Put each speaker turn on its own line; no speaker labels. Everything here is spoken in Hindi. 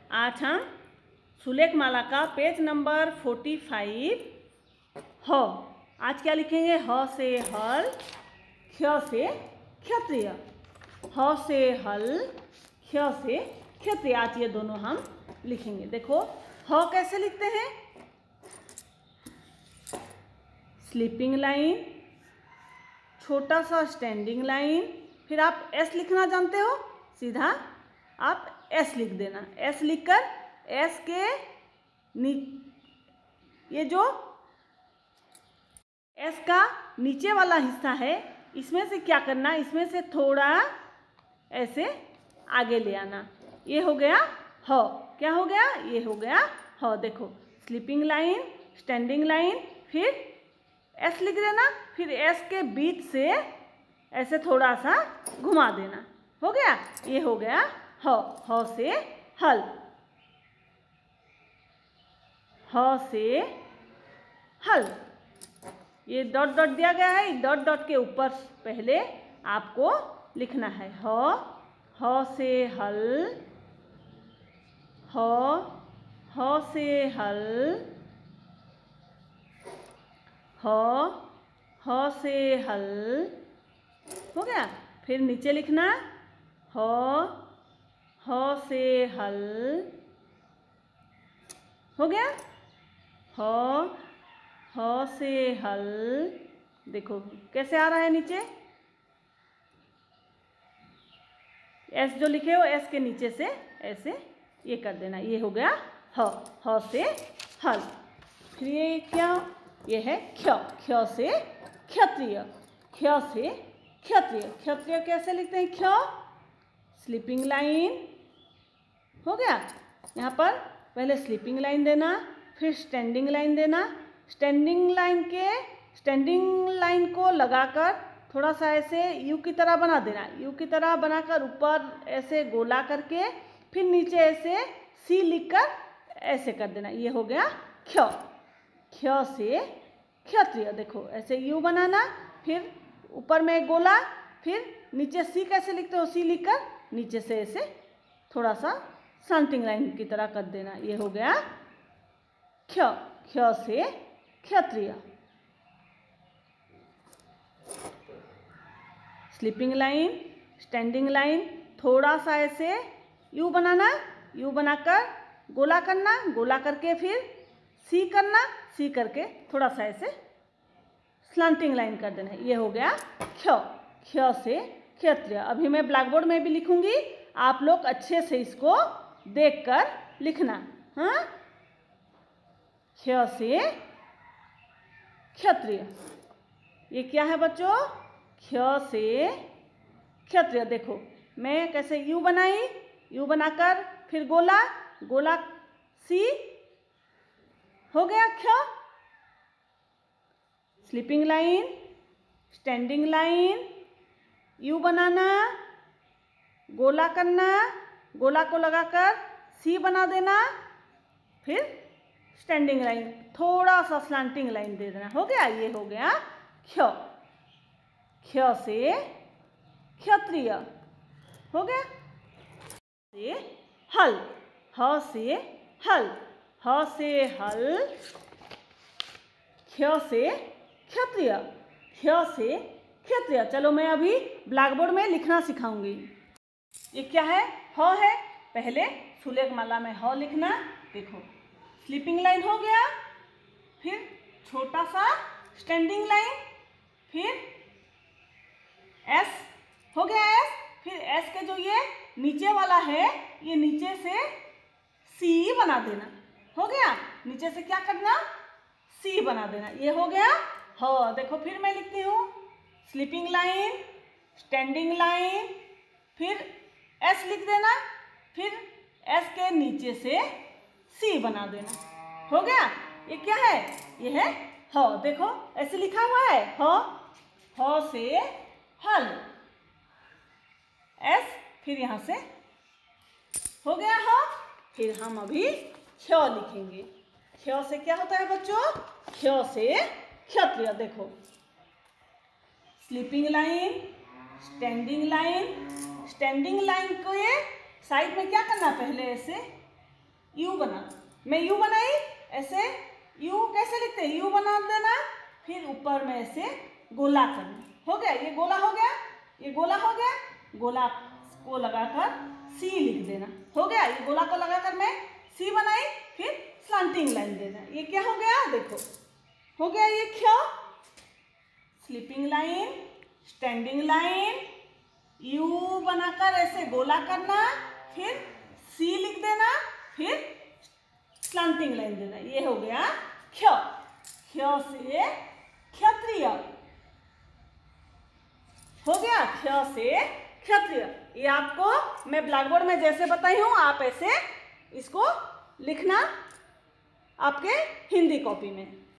आज हम सुलेख माला का पेज नंबर 45 ह। आज क्या लिखेंगे? ह से हल, क्ष से क्षत्रिय। ह से हल, क्ष से क्षत्रिय। आज ये दोनों हम लिखेंगे। देखो ह कैसे लिखते हैं? स्लीपिंग लाइन, छोटा सा स्टैंडिंग लाइन, फिर आप एस लिखना जानते हो, सीधा आप एस लिख देना। एस लिखकर एस के ये जो एस का नीचे वाला हिस्सा है, इसमें से क्या करना, इसमें से थोड़ा ऐसे आगे ले आना। ये हो गया ह। क्या हो गया? ये हो गया ह। देखो स्लीपिंग लाइन, स्टैंडिंग लाइन, फिर एस लिख देना, फिर एस के बीच से ऐसे थोड़ा सा घुमा देना। हो गया? ये हो गया ह। ह से हल, ह से हल। ये डॉट डॉट दिया गया है, डॉट डॉट के ऊपर पहले आपको लिखना है ह से हल, ह से हल, ह से हल। हो गया? फिर नीचे लिखना ह से हल। हो गया? ह से हल। देखो कैसे आ रहा है नीचे, एस जो लिखे हो एस के नीचे से ऐसे ये कर देना। ये हो गया ह से हल। फिर ये क्या? ये है क्ष, क्ष से क्षत्रिय, क्ष से क्षत्रिय। क्षत्रिय कैसे लिखते हैं? क्ष स्लीपिंग लाइन। हो गया? यहाँ पर पहले स्लीपिंग लाइन देना, फिर स्टैंडिंग लाइन देना। स्टैंडिंग लाइन को लगाकर थोड़ा सा ऐसे यू की तरह बना देना। यू की तरह बनाकर ऊपर ऐसे गोला करके फिर नीचे ऐसे सी लिखकर ऐसे कर देना। ये हो गया क्ष, क्ष से क्षत्रिय। देखो ऐसे यू बनाना, फिर ऊपर में गोला, फिर नीचे सी कैसे लिखते हो? सी लिखकर नीचे से ऐसे थोड़ा सा स्लैंटिंग लाइन की तरह कर देना। ये हो गया क्ष, क्ष से क्षत्रिय। स्लीपिंग लाइन, स्टैंडिंग लाइन, थोड़ा सा ऐसे यू बनाना, यू बनाकर गोला करना, गोला करके फिर सी करना, सी करके थोड़ा सा ऐसे स्लैंटिंग लाइन कर देना। ये हो गया क्ष, क्ष से क्षत्रिय। अभी मैं ब्लैक बोर्ड में भी लिखूंगी, आप लोग अच्छे से इसको देखकर लिखना। हाँ, क्ष से क्षत्रिय। ये क्या है बच्चों? क्ष से क्षत्रिय। देखो मैं कैसे यू बनाई, यू बनाकर फिर गोला, गोला सी। हो गया क्ष। Sleeping line, standing line, U बनाना, गोला करना, गोला को लगाकर सी बना देना, फिर स्टैंडिंग लाइन, थोड़ा सा स्लैंटिंग लाइन दे देना। हो गया? ये हो गया क्ष, क्ष से क्षत्रिय। हो गया? से हल, ह से हल, ह से हल, क्ष से क्षत्रिय, क्ष से क्षत्रिय। चलो मैं अभी ब्लैक बोर्ड में लिखना सिखाऊंगी। ये क्या है? ह है। पहले सुलेख माला में ह लिखना। देखो स्लीपिंग लाइन हो गया, फिर छोटा सा स्टैंडिंग लाइन, फिर एस हो गया एस, फिर एस के जो ये नीचे वाला है, ये नीचे से सी बना देना। हो गया? नीचे से क्या करना? सी बना देना। ये हो गया ह। देखो फिर मैं लिखती हूँ, स्लीपिंग लाइन, स्टैंडिंग लाइन, फिर एस लिख देना, फिर एस के नीचे से सी बना देना। हो गया? ये क्या है? ये है ह। देखो ऐसे लिखा हुआ है ह, ह से हल, एस, फिर यहाँ से हो गया ह। फिर हम अभी क्ष लिखेंगे। क्ष से क्या होता है बच्चों? क्ष से क्षत्रिय। देखो sleeping line, standing line, standing line को ये साइड में क्या करना? पहले ऐसे यू बना, मैं यू बनाई, ऐसे यू कैसे लिखते हैं, यू बना देना, फिर ऊपर में ऐसे गोला करना, हो गया, ये गोला हो गया, ये गोला हो गया, गोला को लगाकर सी लिख देना, हो गया, ये गोला को लगाकर मैं सी बनाई, फिर स्लांटिंग लाइन देना, ये क्या हो गया, देखो हो गया, ये क्या, sleeping line, standing line, U बनाकर ऐसे गोला करना, फिर सी लिख देना, फिर स्लांटिंग लाइन देना, ये हो गया क्ष। क्ष से क्षत्रिय, हो गया, क्ष से क्षत्रिय। ये आपको मैं ब्लैक बोर्ड में जैसे बताई हूँ, आप ऐसे इसको लिखना आपके हिंदी कॉपी में।